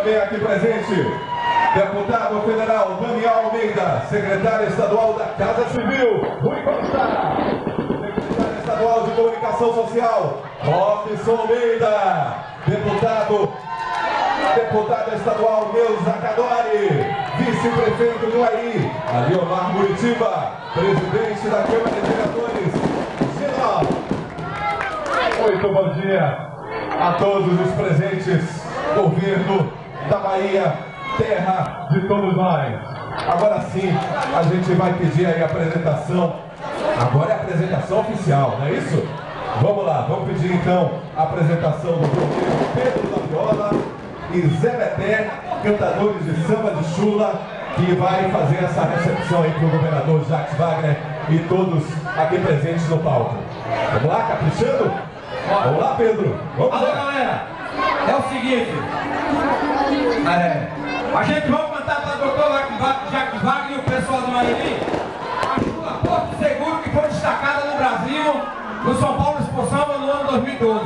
Também aqui presente, deputado federal Daniel Almeida, secretário estadual da Casa Civil, Rui Costa, secretário estadual de Comunicação Social, Robson Almeida, deputada estadual Neuza Cadori, vice-prefeito do Uaí, Aliomar Muritiba, presidente da Câmara de Vereadores, Geral. Muito bom dia a todos os presentes, governo da Bahia, terra de todos nós. Agora sim, a gente vai pedir aí a apresentação. Agora é a apresentação oficial, não é isso? Vamos lá, vamos pedir então a apresentação do governo Pedro da Viola e Zé Beté, cantadores de samba de chula, que vai fazer essa recepção aí para o governador Jacques Wagner e todos aqui presentes no palco. Vamos lá, caprichando? Vamos lá, Pedro. Vamos Alô, lá. galera. É o seguinte. A gente vai cantar para o doutor Jacques Wagner e o pessoal do Mariri a chula Porto Seguro, que foi destacada no Brasil, no São Paulo Expo Samba no ano 2012.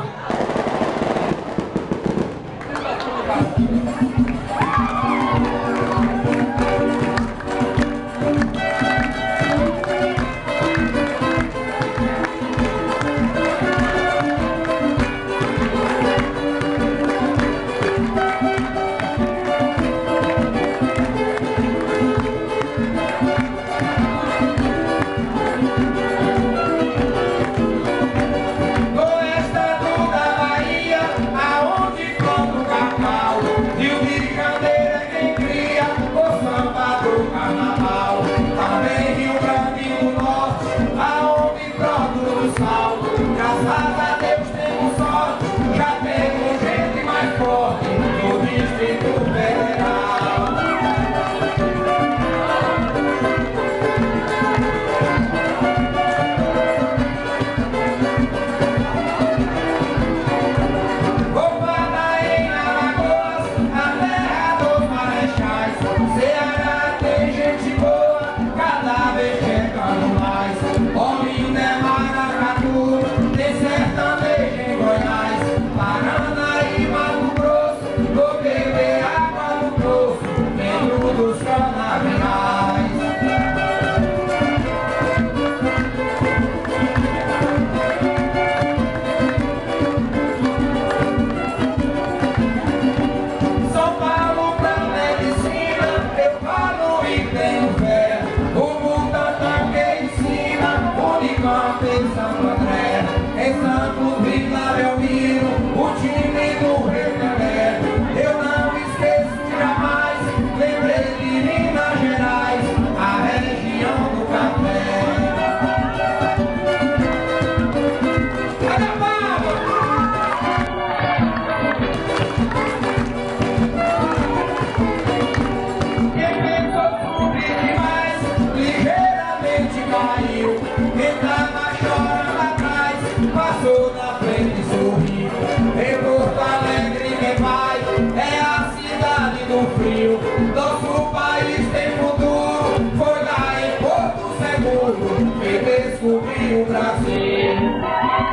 Nosso país tem futuro, foi lá em Porto Seguro que descobriu o Brasil.